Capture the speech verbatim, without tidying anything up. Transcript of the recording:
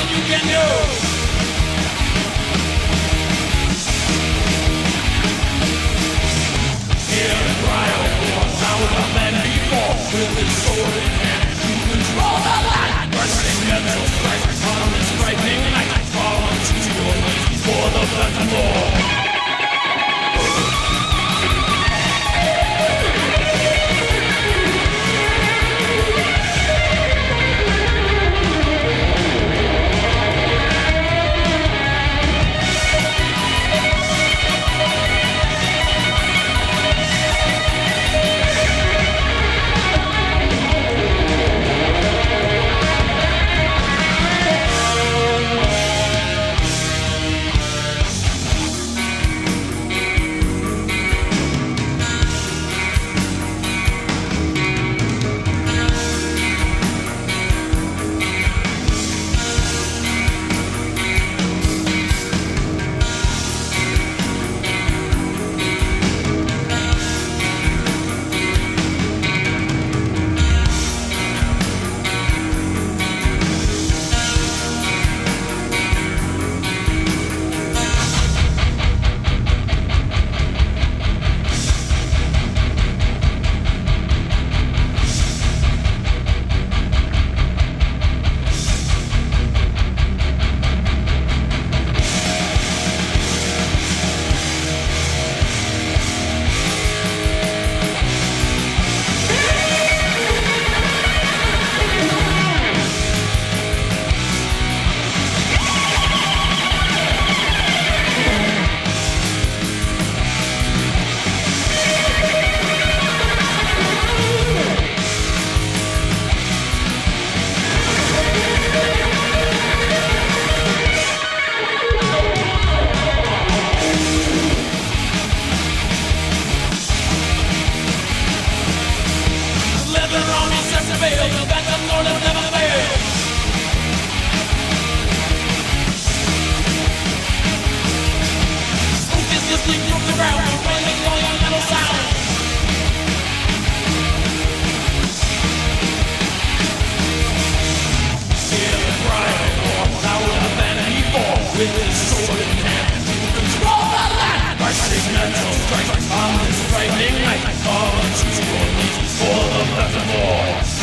you can do. Hear the cry of war, louder than before. With his sword in hand, to control the land. Bursting metal strikes on this frightening night. Fall to your knees for the phantom war. With his sword in hand, to control the land. Bursting metal strikes on this frightening night. Fall to your knees for the phantom war.